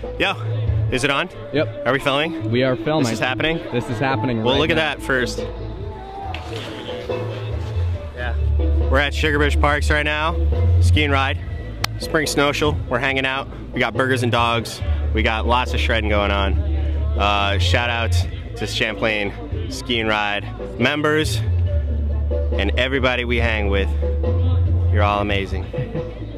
Yo, is it on? Yep. Are we filming? We are filming. This is happening? This is happening Well, right look at now. that first. Yeah. We're at Sugarbush Parks right now. Ski and ride. Spring Snowcial. We're hanging out. We got burgers and dogs. We got lots of shredding going on. Shout out to Champlain Ski and Ride members and everybody we hang with. You're all amazing.